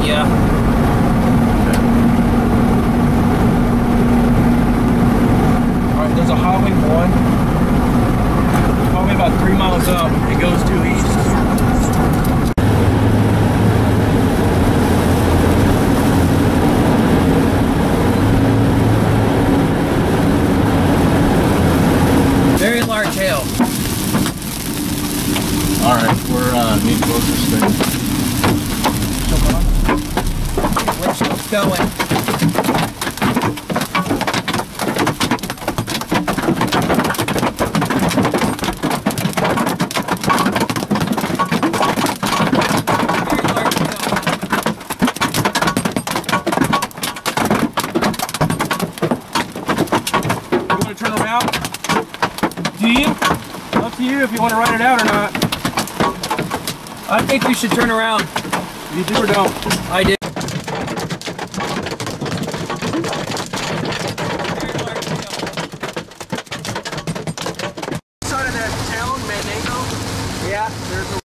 Yeah. Alright, there's a highway 1. Probably about 3 miles up. It goes due east. Very large hail. Alright, we're need closer straight. Windshield's going. You want to turn around? Do you? Up to you if you want to ride it out or not. I think we should turn around. You do or don't? I do. Side of that town, Monango. Yeah, there's a